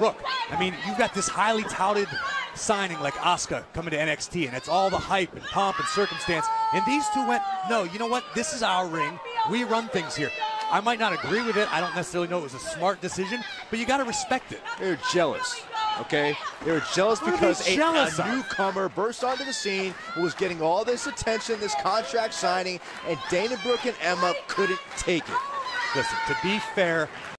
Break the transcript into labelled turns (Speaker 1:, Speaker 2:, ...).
Speaker 1: Brooke, I mean, you've got this highly touted signing like Asuka coming to NXT, and it's all the hype and pomp and circumstance. And these two went, no, you know what? This is our ring. We run things here. I might not agree with it. I don't necessarily know it was a smart decision, but you got to respect it.
Speaker 2: They're jealous, okay? They were jealous because a newcomer burst onto the scene who was getting all this attention, this contract signing, and Dana Brooke and Emma couldn't take it.
Speaker 1: Listen, to be fair,